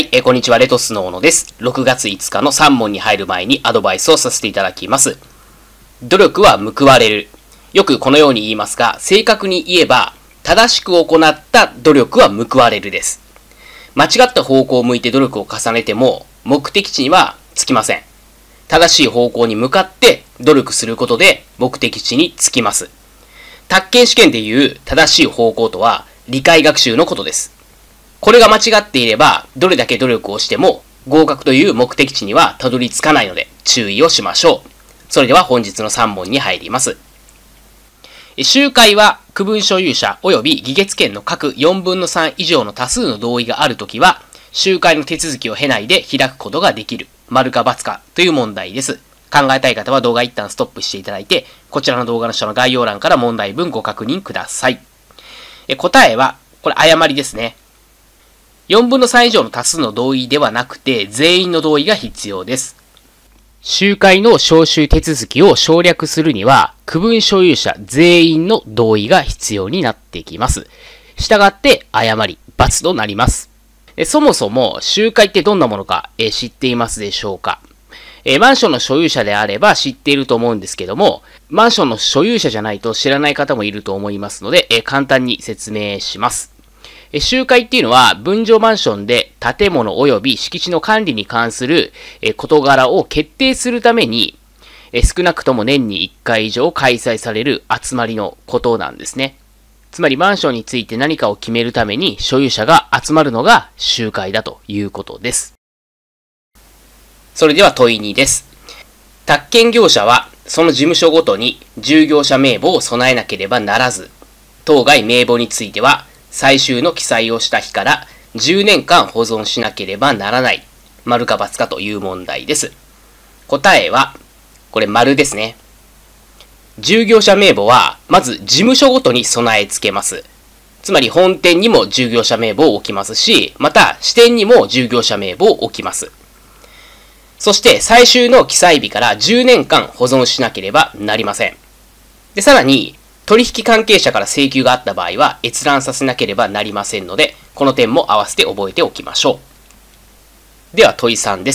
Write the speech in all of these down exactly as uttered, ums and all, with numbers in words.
い、えー、こんにちは、レトスの小野です。ろくがついつかのさん問に入る前にアドバイスをさせていただきます。努力は報われる。よくこのように言いますが、正確に言えば、正しく行った努力は報われるです。間違った方向を向いて努力を重ねても、目的地には着きません。正しい方向に向かって努力することで目的地に着きます。宅建試験でいう正しい方向とは、理解学習のことです。これが間違っていれば、どれだけ努力をしても、合格という目的地にはたどり着かないので、注意をしましょう。それでは本日のさん問に入ります。集会は、区分所有者及び議決権の各よんぶんのさん以上の多数の同意があるときは、集会の手続きを経ないで開くことができる。丸か×かという問題です。考えたい方は動画一旦ストップしていただいて、こちらの動画の下の概要欄から問題文ご確認ください。え答えは、これ誤りですね。よんぶんのさん以上の多数の同意ではなくて、全員の同意が必要です。集会の招集手続きを省略するには、区分所有者全員の同意が必要になってきます。したがって、誤り、×となります。そもそも、集会ってどんなものか、え知っていますでしょうか？えマンションの所有者であれば知っていると思うんですけども、マンションの所有者じゃないと知らない方もいると思いますので、え簡単に説明します。集会っていうのは、分譲マンションで建物及び敷地の管理に関する事柄を決定するために、少なくとも年にいっかい以上開催される集まりのことなんですね。つまりマンションについて何かを決めるために所有者が集まるのが集会だということです。それでは問いにです。宅建業者はその事務所ごとに従業者名簿を備えなければならず、当該名簿については、最終の記載をした日からじゅうねんかん保存しなければならない。丸か×かという問題です。答えは、これ丸ですね。従業者名簿は、まず事務所ごとに備え付けます。つまり本店にも従業者名簿を置きますし、また支店にも従業者名簿を置きます。そして最終の記載日からじゅうねんかん保存しなければなりません。で、さらに、取引関係者から請求があった場合は閲覧させなければなりませんので、この点も合わせて覚えておきましょう。では問いさんです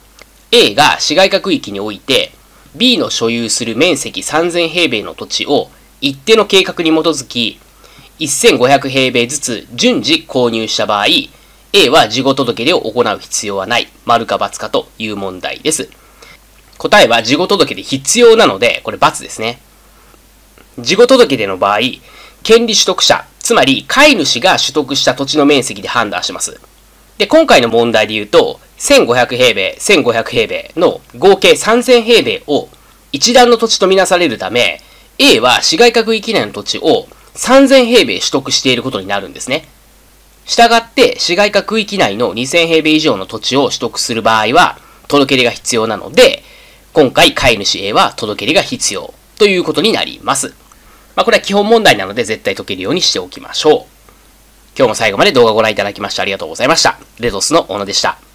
。A が市街化区域において B の所有する面積さんぜんへいべいの土地を一定の計画に基づきせんごひゃくへいべいずつ順次購入した場合、A は事後届出を行う必要はない。丸か×かという問題です。答えは事後届出必要なので、これ×ですね。事後届出の場合、権利取得者、つまり飼い主が取得した土地の面積で判断します。で、今回の問題で言うと、せんごひゃくへいべい、せんごひゃくへいべいの合計さんぜんへいべいを一段の土地とみなされるため、A は市街化区域内の土地をさんぜんへいべい取得していることになるんですね。したがって、市街化区域内のにせんへいべい以上の土地を取得する場合は、届け出が必要なので、今回飼い主 A は届け出が必要ということになります。まあ、これは基本問題なので絶対解けるようにしておきましょう。今日も最後まで動画をご覧いただきましてありがとうございました。レトスの小野でした。